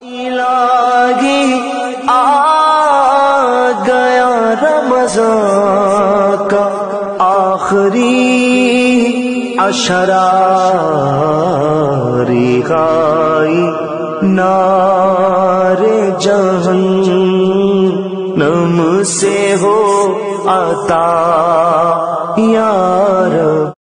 इलाही आ गया रमज़ान का आखिरी अशरा, रिहाई नारे जहन्नम से हो अता